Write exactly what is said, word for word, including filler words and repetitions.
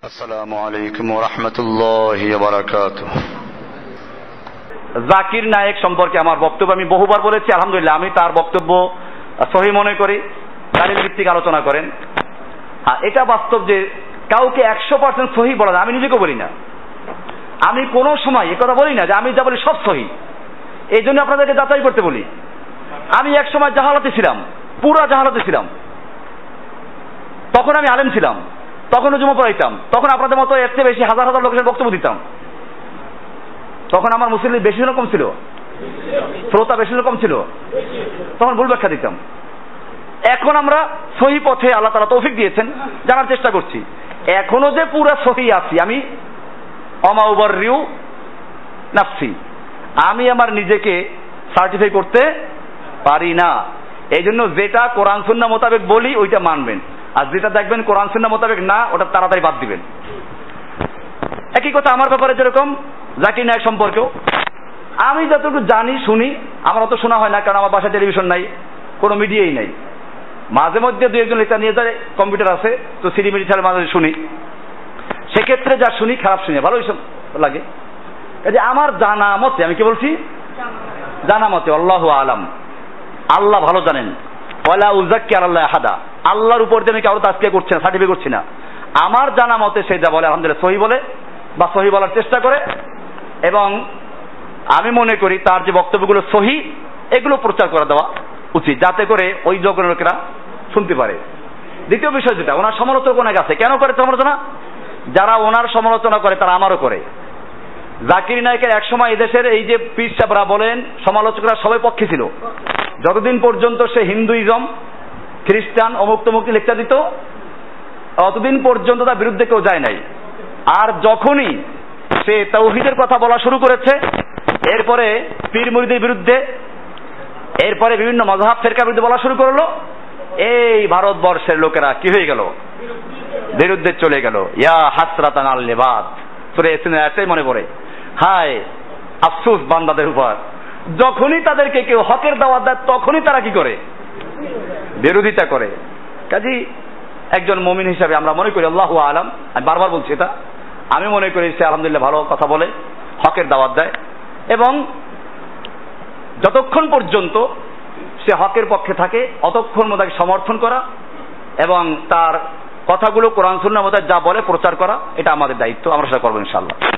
আসসালামু আলাইকুম ওয়া রাহমাতুল্লাহি ওয়া বারাকাতুহু। জাকির নায়েক সম্পর্কে আমার বক্তব্য আমি বহুবার বলেছি, আলহামদুলিল্লাহ আমি তার বক্তব্য সহি মনে করি। দালিল ভিত্তিক আলোচনা করেন। হ্যাঁ, এটা বাস্তব যে কাউকে একশো পার্সেন্ট সহি বলা যায়, আমি নিজেকে বলি না, আমি কোনো সময় একথা বলি না যে আমি যা বলি সব সহি। এই জন্য আপনাদেরকে যাচাই করতে বলি। আমি এক সময় জাহালাতে ছিলাম, পুরা জাহালাতে ছিলাম। তখন আমি আলেম ছিলাম, তখনও জুমা পড়াইতাম, তখন আপনাদের মতো এর চেয়ে বেশি হাজার হাজার লোকের বক্তব্য দিতাম। তখন আমার মুসলিম বেশি রকম ছিল, শ্রোতা বেশি রকম ছিল, তখন ভুল ব্যাখ্যা দিতাম। এখন আমরা সহি পথে আল্লাহ তাআলা তৌফিক দিয়েছেন, জানার চেষ্টা করছি। এখনো যে পুরা সহি আছি আমি, অমা উবাররিউ নাফসি, আমি আমার নিজেকে সার্টিফাই করতে পারি না। এই জন্য যেটা কোরআন সুন্নাহ মোতাবেক বলি ওইটা মানবেন, আর যেটা দেখবেন কোরআন সুন্নাহ মোতাবেক না ওটা তাড়াতাড়ি বাদ দিবেন। একই কথা আমার ব্যাপারে, যেরকম জাকির নায়েক সম্পর্কেও আমি যতটুকু জানি শুনি, আমার অত শোনা হয় না, কারণ আমার বাসায় টেলিভিশন নাই, কোনো মিডিয়াই নাই। মাঝে মধ্যে দু একজন লেখা নিয়ে যায়, কম্পিউটার আছে তো সিডি মিডি ছাড়া মাঝে শুনি, সেক্ষেত্রে যা শুনি খারাপ শুনি, ভালো এইসব লাগে। কাজে আমার জানা মতে, আমি কি বলছি জানা মতে, আল্লাহু আলাম, আল্লাহ ভালো জানেন, ওয়ালা উযাক্কি আলাল্লাহি আহাদা, আল্লাহর উপর দিয়ে আমি কারো তাজকিয়া করছি না, সার্টিফাই করছি না। আমার জানা মতে সে যা বলে আলহামদুলিল্লাহ সহি বলে বা সহি বলার চেষ্টা করে, এবং আমি মনে করি তার যে বক্তব্যগুলো সহি এগুলো প্রচার করে দেওয়া উচিত, যাতে করে ওই জগনের লোকেরা শুনতে পারে। দ্বিতীয় বিষয় যেটা, ওনার সমালোচক অনেক আছে। কেন করে সমালোচনা? যারা ওনার সমালোচনা করে তারা আমারও করে। জাকির নায়েকের এক সময় এদেশের এই যে পীর সাহেবরা বলেন, সমালোচকরা সবাই পক্ষে ছিল, যতদিন পর্যন্ত সে হিন্দুইজম, খ্রিস্টান, অমুক তমুক লেকচার দিত, অতদিন পর্যন্ত তার বিরুদ্ধে কেউ যায় নাই। আর যখনই সে তাওহীদের কথা বলা শুরু করেছে, এরপরে পীর মুরিদের বিরুদ্ধে, এরপরে বিভিন্ন মাযহাব ফিরকার বিরুদ্ধে বলা শুরু করলো, এই ভারতবর্ষের লোকেরা কি হয়ে গেল, বিরুদ্ধে চলে গেল। ইয়া হাসরাতান আল লিবাদ, সূরা ইয়াসিনের আয়াতটাই মনে পড়ে, হায় আফসোস বান্দাদের উপর। যখনই তাদেরকে কেউ হকের দাওয়াত দেয় তখনই তারা কি করে, বিরোধিতা করে। কাজেই একজন মুমিন হিসাবে আমরা মনে করি, আল্লাহু আলাম, আমি বারবার বলছি এটা, আমি মনে করি সে আলহামদুলিল্লাহ ভালো কথা বলে, হকের দাওয়াত দেয়, এবং যতক্ষণ পর্যন্ত সে হকের পক্ষে থাকে অতক্ষণ মতো তাকে সমর্থন করা এবং তার কথাগুলো কোরআন সুন্নাহ মতে যা বলে প্রচার করা, এটা আমাদের দায়িত্ব, আমরা সেটা করবো ইনশাআল্লাহ।